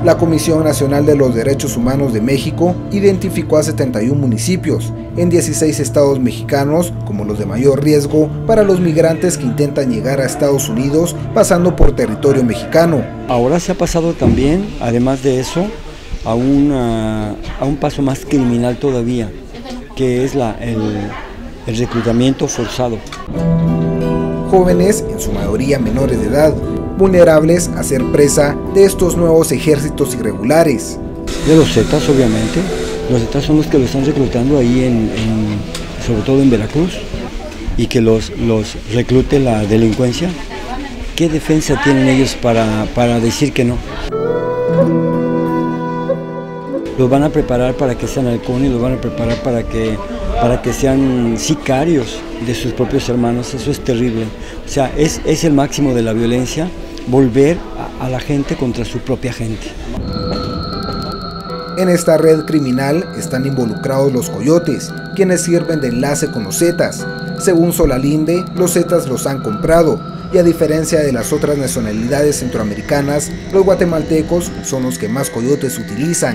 La Comisión Nacional de los Derechos Humanos de México identificó a 71 municipios en 16 estados mexicanos como los de mayor riesgo para los migrantes que intentan llegar a Estados Unidos pasando por territorio mexicano. Ahora se ha pasado también, además de eso, a un paso más criminal todavía, que es el reclutamiento forzado. Jóvenes, en su mayoría menores de edad, vulnerables a ser presa de estos nuevos ejércitos irregulares. De los Zetas, obviamente. Los Zetas son los que lo están reclutando ahí, sobre todo en Veracruz, y que los reclute la delincuencia. ¿Qué defensa tienen ellos para decir que no? Los van a preparar para que sean halcones, los van a preparar para que sean sicarios de sus propios hermanos. Eso es terrible. O sea, es el máximo de la violencia, volver a la gente contra su propia gente. En esta red criminal están involucrados los coyotes, quienes sirven de enlace con los Zetas. Según Solalinde, los Zetas los han comprado, y a diferencia de las otras nacionalidades centroamericanas, los guatemaltecos son los que más coyotes utilizan.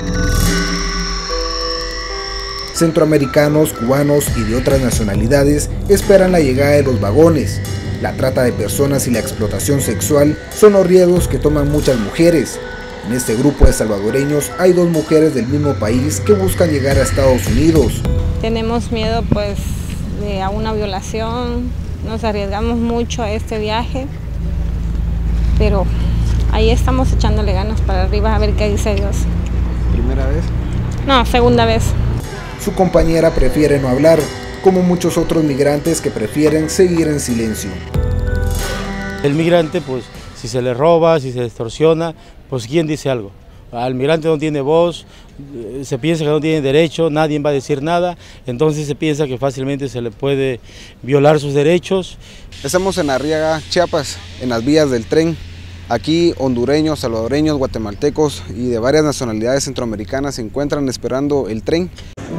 Centroamericanos, cubanos y de otras nacionalidades esperan la llegada de los vagones. La trata de personas y la explotación sexual son los riesgos que toman muchas mujeres. En este grupo de salvadoreños hay 2 mujeres del mismo país que buscan llegar a Estados Unidos. Tenemos miedo pues a una violación, nos arriesgamos mucho a este viaje, pero ahí estamos echándole ganas para arriba a ver qué dice Dios. ¿Primera vez? No, segunda vez. Su compañera prefiere no hablar, como muchos otros migrantes que prefieren seguir en silencio. El migrante, pues, si se le roba, si se extorsiona, pues ¿quién dice algo? El migrante no tiene voz, se piensa que no tiene derecho, nadie va a decir nada, entonces se piensa que fácilmente se le puede violar sus derechos. Estamos en Arriaga, Chiapas, en las vías del tren. Aquí hondureños, salvadoreños, guatemaltecos y de varias nacionalidades centroamericanas se encuentran esperando el tren.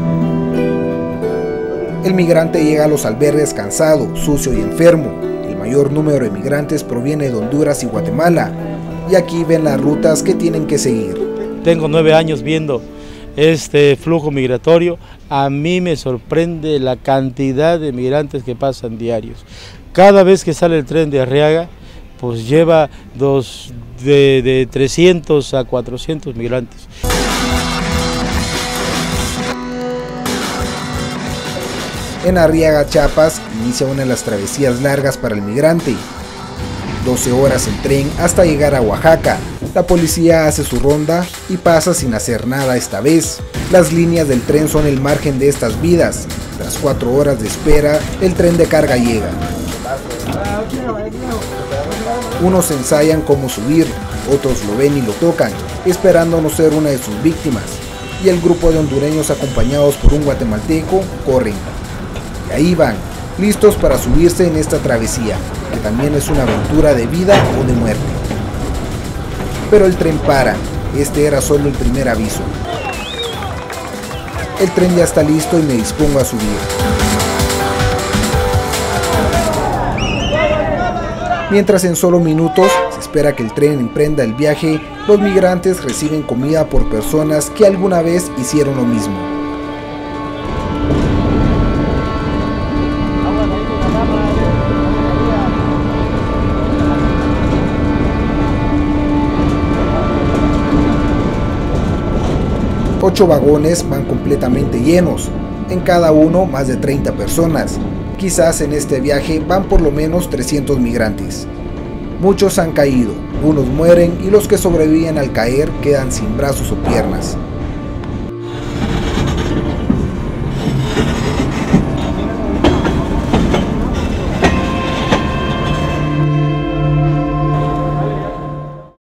El migrante llega a los albergues cansado, sucio y enfermo. El mayor número de migrantes proviene de Honduras y Guatemala, y aquí ven las rutas que tienen que seguir. Tengo 9 años viendo este flujo migratorio. A mí me sorprende la cantidad de migrantes que pasan diarios. Cada vez que sale el tren de Arriaga, pues lleva de 300 a 400 migrantes. En Arriaga, Chiapas, inicia una de las travesías largas para el migrante. 12 horas en tren hasta llegar a Oaxaca. La policía hace su ronda y pasa sin hacer nada esta vez. Las líneas del tren son el margen de estas vidas. Tras 4 horas de espera, el tren de carga llega. Unos ensayan cómo subir, otros lo ven y lo tocan, esperando no ser una de sus víctimas. Y el grupo de hondureños acompañados por un guatemalteco corren. Y ahí van, listos para subirse en esta travesía, que también es una aventura de vida o de muerte. Pero el tren para, este era solo el primer aviso. El tren ya está listo y me dispongo a subir. Mientras en solo minutos se espera que el tren emprenda el viaje, los migrantes reciben comida por personas que alguna vez hicieron lo mismo. Ocho vagones van completamente llenos, en cada uno más de 30 personas. Quizás en este viaje van por lo menos 300 migrantes. Muchos han caído, unos mueren y los que sobreviven al caer quedan sin brazos o piernas.